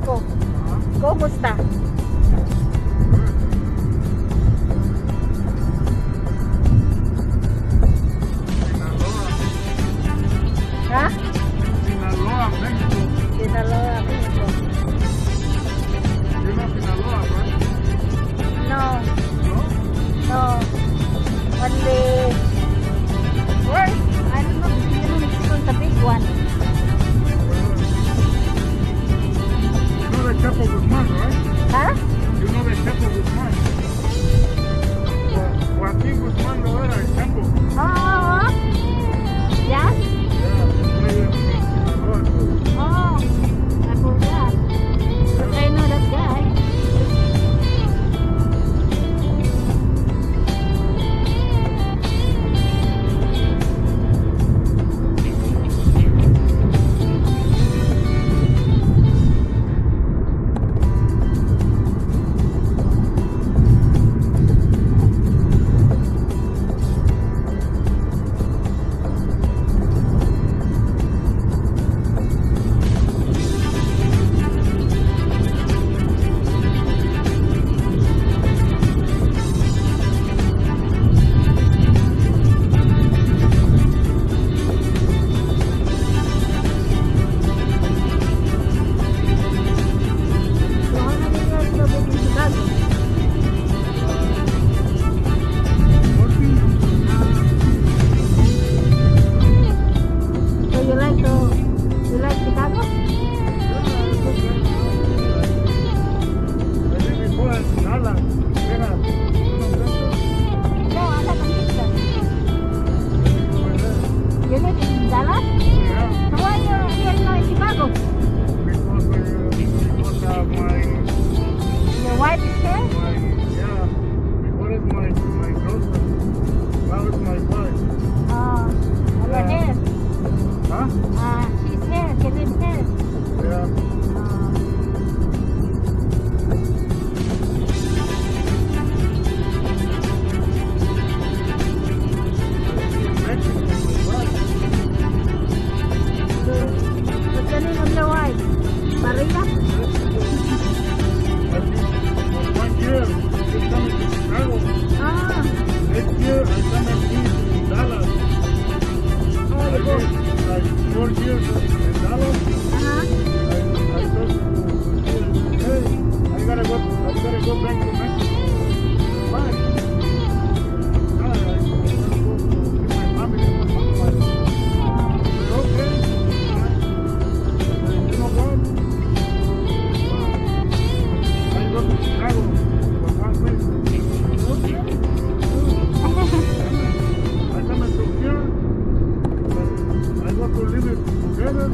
Mexico. Kumusta? Ha? Sinaloa, Mexico. Sinaloa, Mexico. You know Sinaloa, right? No, No? no. Only where? I don't know. You know Mexico is a big one. You know the Chapo Guzman, right? Huh? You know the Chapo Guzman? Joaquín Guzmán lo era, el Chapo. Oh, yeah? Yeah, they live in Sinaloa, too. Oh, I forgot. But I know that guy. Together.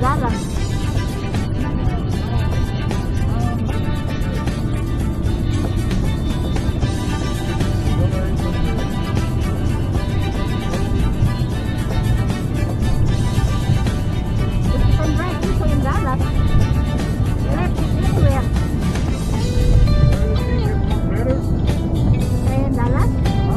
Dallas. But you can drive also in Dallas. Electric anywhere. In Dallas?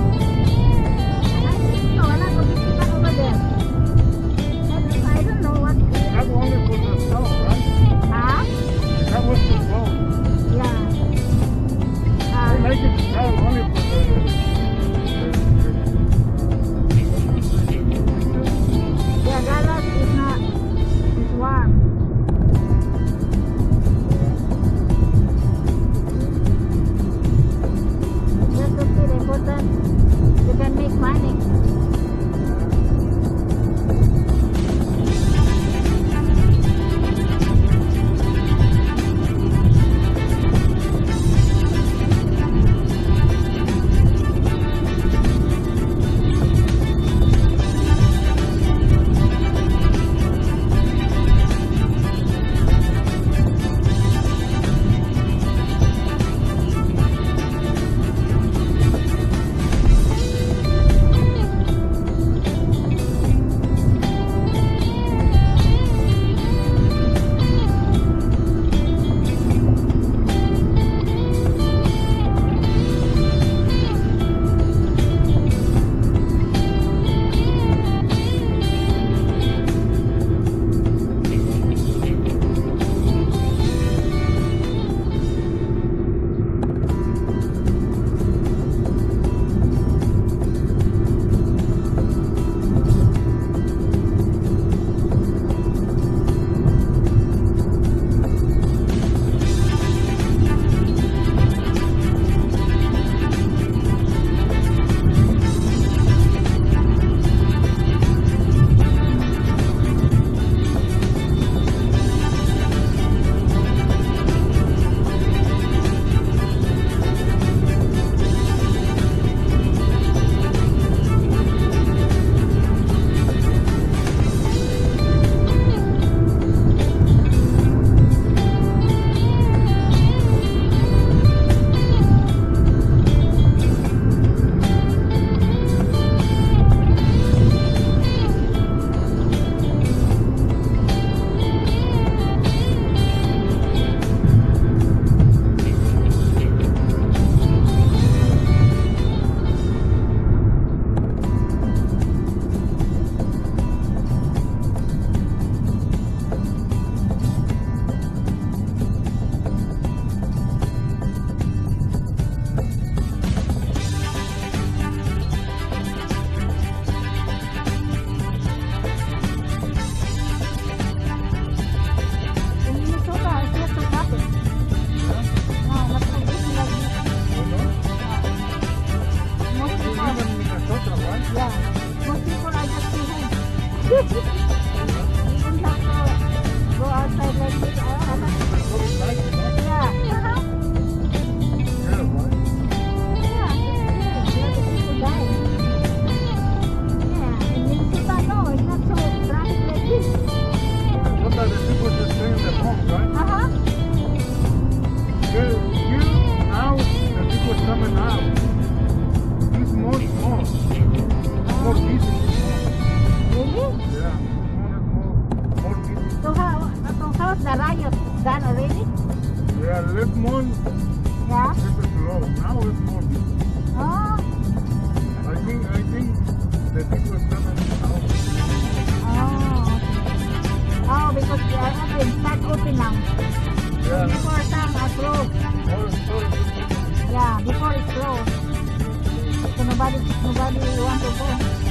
I think so. A lot of people over there. I don't know what. That only for the snow, right? Huh? That was the snow. Yeah. They make it snow only for Yeah, Dallas is not. It's warm. That's okay. The important you can make money. The riot done already? Yeah, last month Yeah? it was low. Now it's more busy. Oh. I think the people are coming out. Oh. Oh, because they are open, start open now. Yeah. Before some are closed. Yeah, before it's closed. So nobody want to go.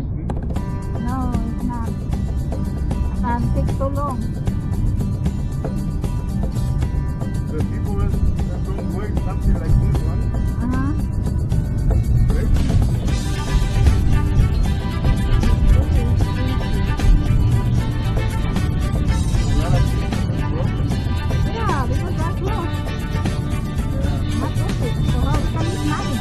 No, it's not. I can't take so long. The people that don't wait something like this one, Uh-huh. right? A lot of people are broken. Yeah, because that's close. Not okay. So how we can use money?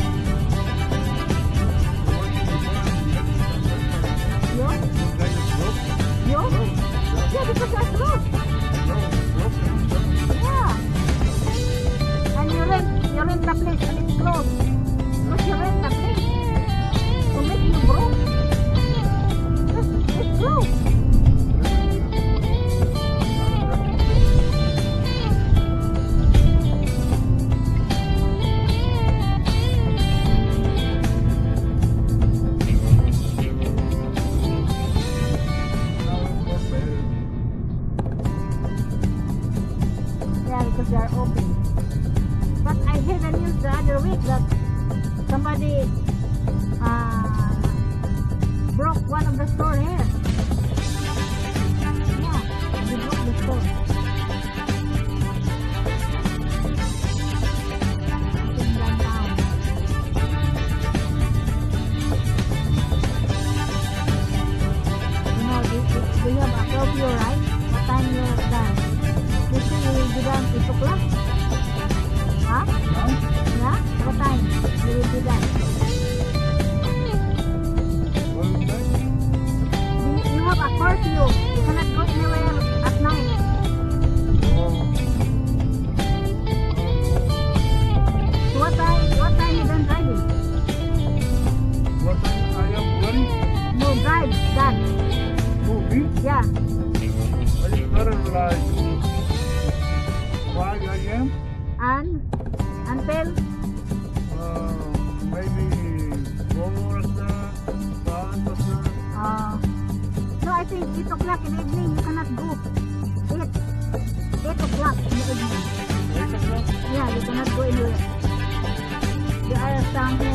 Yo? Yo? Yeah, because that's close. Yeah. And you rent the place and it's closed. Because you rent the place. To make you broke. It's closed. Yeah, because they are open. But I heard the news the other week that somebody broke one of the store here. Yeah, they broke the store. I think downtown. You know, do you have a curfew, right? What time you're done? You think you will be done 8 o'clock? Huh? Yeah? What time you will be done? You have a curfew. You cannot go anywhere at night. So what time you done driving? What time I am running? No, drive. Done. Oh, me? Yeah. I started like 5 a.m. And until Maybe 4 o'clock, 5 o'clock. no, I think 8 o'clock in the evening you cannot go. 8 o'clock in the evening. 8 o'clock. Yeah, you cannot go anywhere. There are some